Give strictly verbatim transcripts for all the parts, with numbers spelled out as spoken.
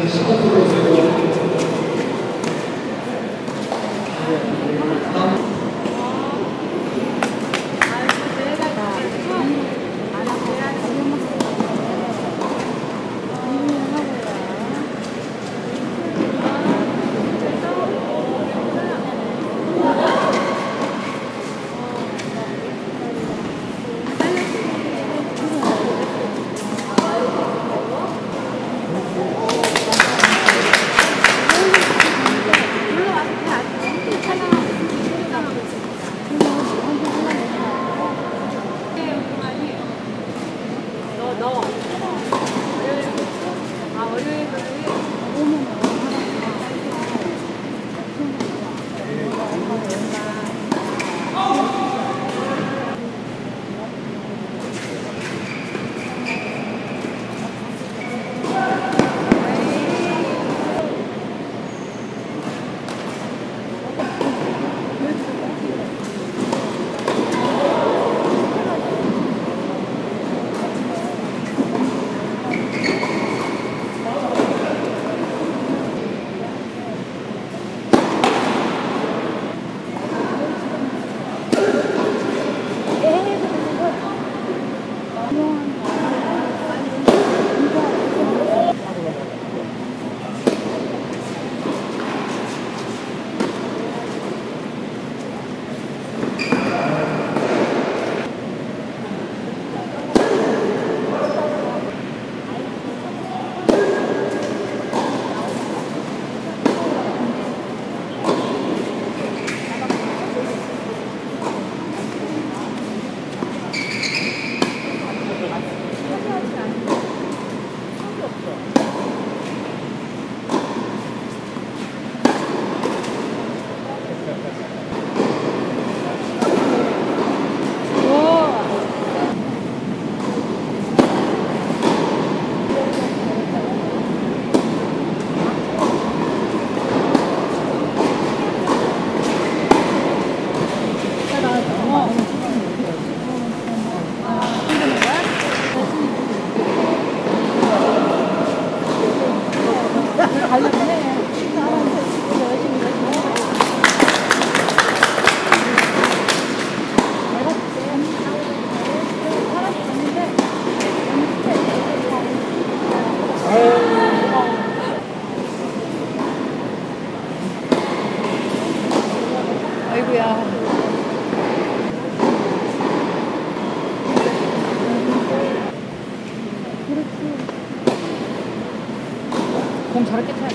공 저렇게 차야 돼.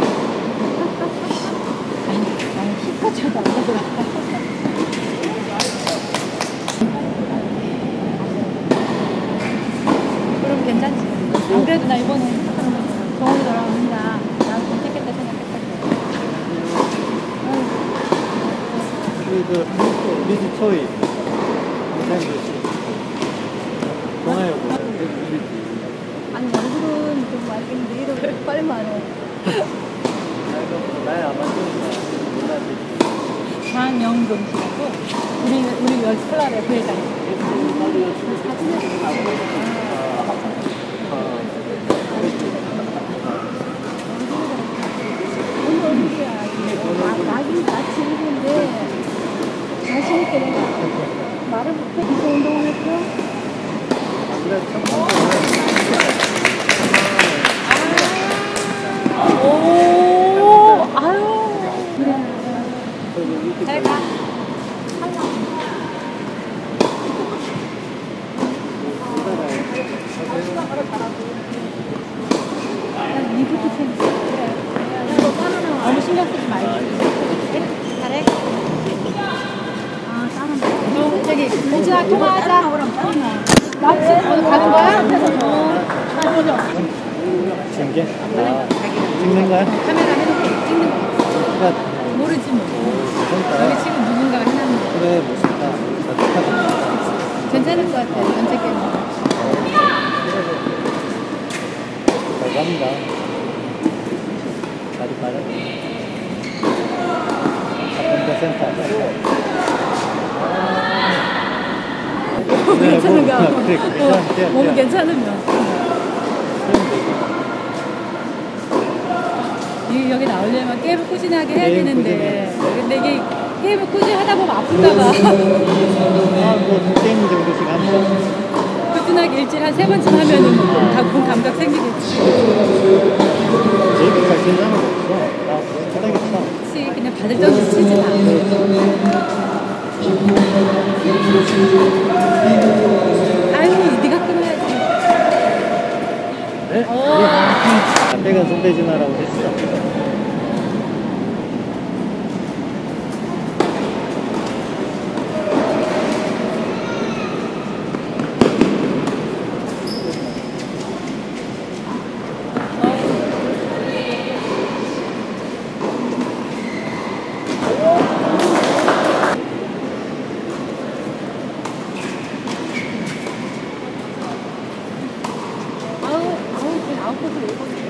나는 힙하지도 않더라. 그럼 괜찮지. 안 그래도 나 이번에 정원이 너랑 혼자 나도 괜찮겠다 생각했거든. 그래도 리드 초이 전화요. 아니 얼굴은 좀 말겠는데 이름 빨리 말해. 나야 안 맞으니까 몰라지. 장영돈 씨라고 우리 우리 여기 콜라레 부회장. 나긴 같이 있는데 자신있게 내가 말을 못해. 이거 운동을 했고 그래 참 오, 아유. 그래. 잘 가. 이것도 재밌어. 너무 신경 쓰지 말고. 잘해. 아, 다른 거. 저기, 우주야, 통화하자. 나 지금 오늘 가는 거야? 찍는 게? 아, 찍는 거야? 카메라 해놓고 찍는 거. 모르지 뭐. 그러니까. 여기 지금 누군가가 해놨는데. 그래, 멋있다. 괜찮을 것 같아. 연재 게임. 잘 갑니다. 다리 빠르네. 센터. 괜찮은가? 그래, 괜찮아. 몸이 괜찮으면. 이 여기 나오려면 게임을 꾸준하게 해야 게임 되는데 근데 이게 게임을 꾸준히 하다 보면 아픈가 봐. 아, 뭐, 게임 정도씩 하면. 꾸준하게 일주일에 한 세 번쯤 하면은 본 감각 생기겠지. 제이비가 세상에 없어. 나 바닥에 쳐. 그치, 그냥 받을 정도 치지 마. 아유, 네가 끊어야지. 네? 어. 앞에가 손대지마라고 했어. 아우, 아우, 그 아웃코스 왜 보내?